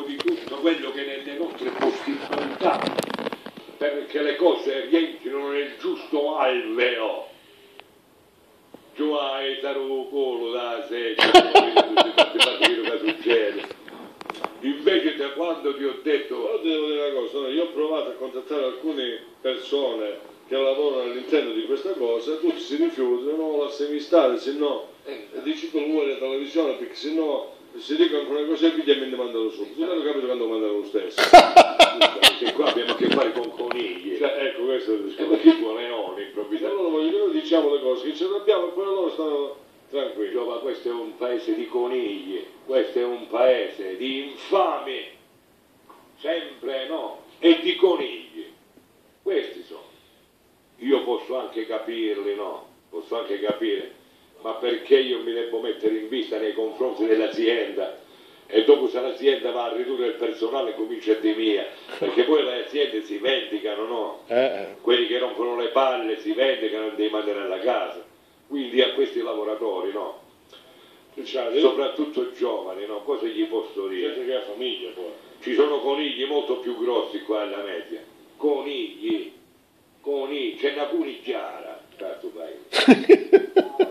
di tutto quello che nelle nostre possibilità, perché le cose rientrino nel giusto alveo. Giù hai stato colo da sedia, che succede. Invece da quando ti ho detto... Però ti devo dire una cosa, io ho provato a contattare alcune persone che lavorano all'interno di questa cosa, tutti si rifiutano, no, lasciami stare, se no dici tu vuoi la televisione, perché se no si dicono alcune cose e mi mandano subito. Io non capito quando mandano lo stesso. E qua abbiamo a che fare con conigli. Cioè, ecco, questo è il discorso. Perché tu leone improvvisamente. Allora noi diciamo le cose che ce l'abbiamo e poi loro stanno tranquilli. Ma questo è un paese di conigli, questo è un paese di infami, sempre no, e di conigli. Questi sono. Io posso anche capirli, no? Posso anche capire, ma perché io mi devo mettere in vista nei confronti dell'azienda? E dopo se l'azienda va a ridurre il personale comincia di mia, perché poi le aziende si vendicano, no? Quelli che rompono le palle si vendicano e devi mandare alla casa. Quindi a questi lavoratori, no? Soprattutto giovani, no? Cosa gli posso dire? Gente che ha famiglia poi. Ci sono conigli molto più grossi qua alla media. Conigli, c'è una cunigliara, cazzo paese.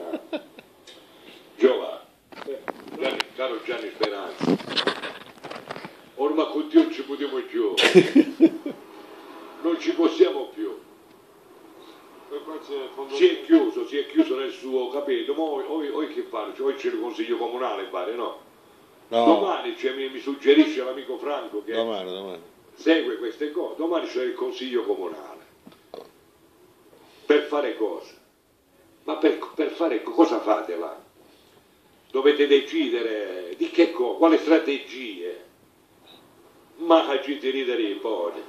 Giova, caro Gianni Speranza, ormai con Dio non ci potremo più, non ci possiamo più. Si è chiuso nel suo, capito? Ma oi che fare? Cioè, oggi c'è il consiglio comunale, pare, no? Domani mi suggerisce l'amico Franco che Domani. segue queste cose, domani c'è il consiglio comunale. Per fare cosa? Ma per fare cosa fate là? Dovete decidere di che cosa, quale strategie. Ma ci ti ridere i poni.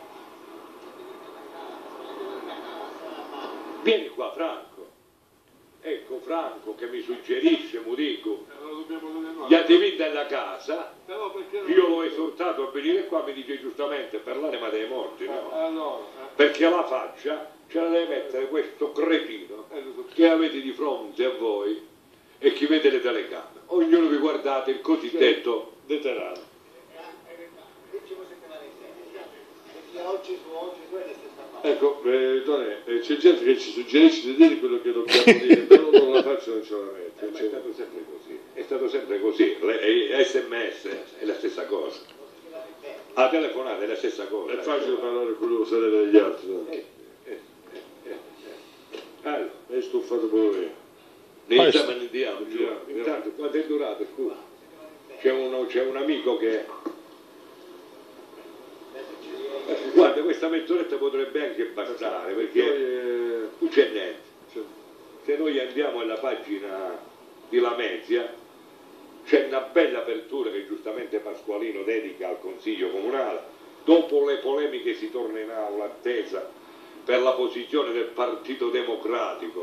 Vieni qua Franco. Ecco Franco che mi suggerisce, mi dico, gli attivi della casa, io l'ho esortato a venire qua, mi dice giustamente per l'anima dei morti, no? Perché la faccia ce la deve mettere questo cretino che avete di fronte a voi e chi vede le telecamere. Ognuno vi guardate il cosiddetto deterrano. Ecco, Tony, c'è gente che ci suggerisce di dire quello che dobbiamo dire, però non la faccio, non ce la metto. È stato sempre così, è stato sempre così. SMS è la stessa cosa. La telefonata è la stessa cosa. È facile parlare con lo sapere degli altri. No? Allora, è stufato pure io. Iniziamo andiamo. Intanto, quanto è durato? Scusa. C'è un amico che... Guarda, questa mezz'oretta potrebbe anche bastare, perché non c'è niente. Se noi andiamo alla pagina di Lamezia, c'è una bella apertura che giustamente Pasqualino dedica al Consiglio Comunale. Dopo le polemiche si torna in aula attesa per la posizione del Partito Democratico.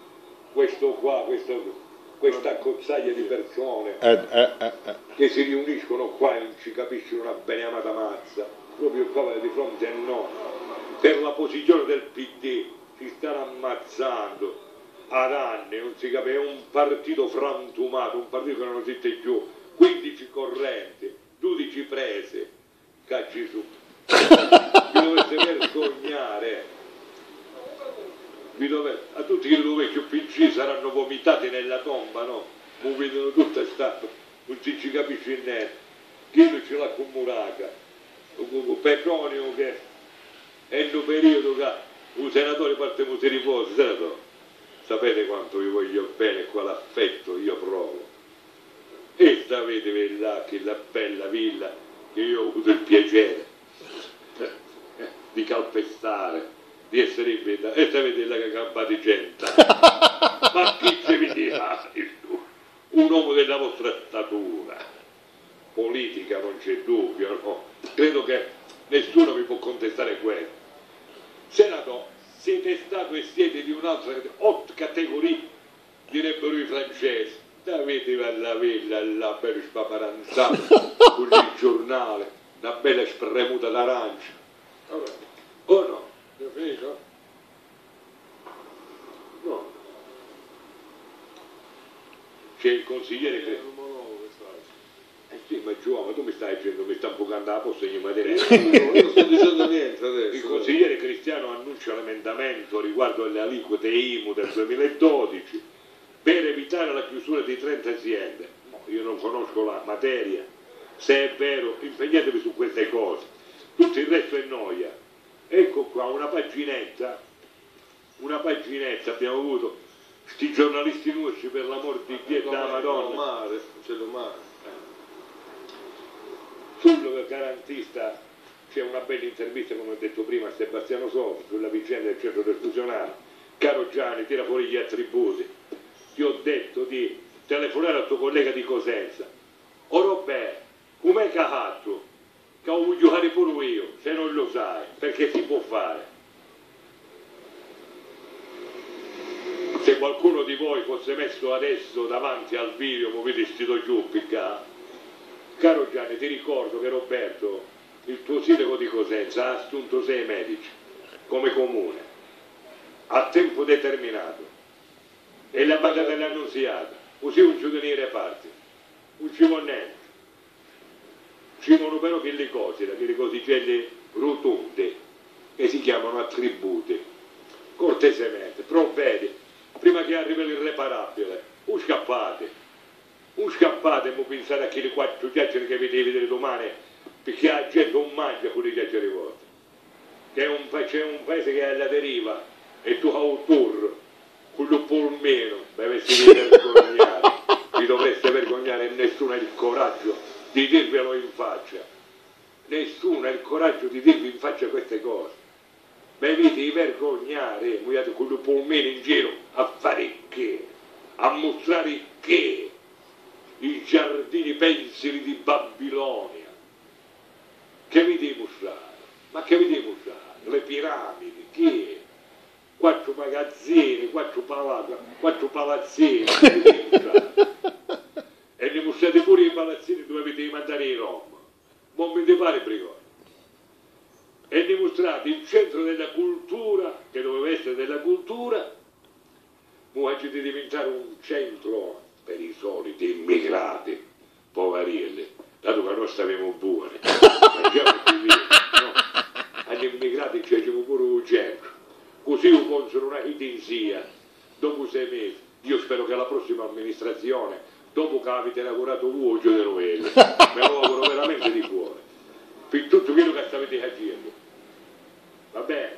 Questa cozzaglia di persone che si riuniscono qua e non ci capiscono una beneamata mazza. Proprio qua di fronte a noi, per la posizione del PD si stanno ammazzando ad anni, non si capisce, è un partito frantumato, un partito che non esiste più, 15 correnti, 12 prese, cacci su, vi dovete vergognare, a tutti i vecchi PC saranno vomitati nella tomba, no? Mi vedono tutta sta, non si ci capisce niente, chi non ce l'ha con Muraca? Petronio che è in un periodo che un senatore parte di riposo, senatore, sapete quanto vi voglio bene e quale affetto io provo e sapete là che la bella villa che io ho avuto il piacere di calpestare, di essere invitato e sapete là che campate gente ma chi ci vedeva un uomo della vostra statura politica, non c'è dubbio, no? Credo che nessuno vi può contestare questo. Senatore, siete stato e siete di un'altra haute categoria, direbbero i francesi. Avete la villa, la bella spaparanzata, con il giornale, una bella spremuta d'arancia. O no? È finito? No. C'è il consigliere che... sì, ma Giovanni, tu mi stai dicendo, mi sta un po' andare a postegno materiale. Io non sto dicendo niente adesso. Il consigliere Cristiano annuncia l'emendamento riguardo alle aliquote IMU del 2012 per evitare la chiusura di 30 aziende. Io non conosco la materia, se è vero impegnatevi su queste cose, tutto il resto è noia. Ecco qua una paginetta abbiamo avuto, sti giornalisti nostri per l'amor di Dio e della Madonna. C'è lo mare. Sul garantista c'è una bella intervista, come ho detto prima, a Sebastiano Sofi sulla vicenda del centro trasfusionale. Caro Gianni, tira fuori gli attributi. Ti ho detto di telefonare al tuo collega di Cosenza. O Robè, com'è che ha fatto? Che ho voluto giocare pure io, se non lo sai, perché si può fare. Se qualcuno di voi fosse messo adesso davanti al video, come vestito giù, piccato. Caro Gianni, ti ricordo che Roberto, il tuo sindaco di Cosenza, ha assunto 6 medici come comune, a tempo determinato, e la banda dell'annunziata, così non ci sono i reparti, non ci vuole niente. Ci sono però quelle cosicelle rotonde, che si chiamano attributi, cortesemente, provvedi, prima che arrivi l'irreparabile, un scappate e mi pensate a quelle 4 chiacchiere che vedete vedere domani, perché la gente non mangia con le chiacchiere vostre. C'è un paese che è alla deriva e tu hai un tour con lo polmeno, dovreste vergognare, vi dovreste vergognare e nessuno ha il coraggio di dirvelo in faccia. Nessuno ha il coraggio di dirvi in faccia queste cose. Dovete vergognare, muoiate con lo polmeno in giro a fare che? A mostrare che? I giardini pensili di Babilonia. Che vi devo mostrare? Ma che vi devo mostrare? Le piramidi, che? 4 magazzini, 4 palazzini, che vi devo mostrare? E ne mostrate pure i palazzini dove avete mandare in Roma. Non mi pare brigone. E ne mostrate il centro della cultura, che doveva essere della cultura, invece di diventare un centro per i soliti immigrati, poverilli, dato che noi stavamo buoni, mangiamo più via, no? Agli immigrati ci facciamo pure un centro, così un consolo una idenzia, dopo 6 mesi, io spero che la prossima amministrazione, dopo che avete lavorato voi, giù di noi, me lo auguro veramente di cuore, per tutto quello che stavate facendo, va bene?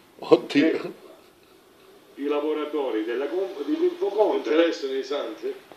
Oddio. I lavoratori di Infoconte interessano i santi?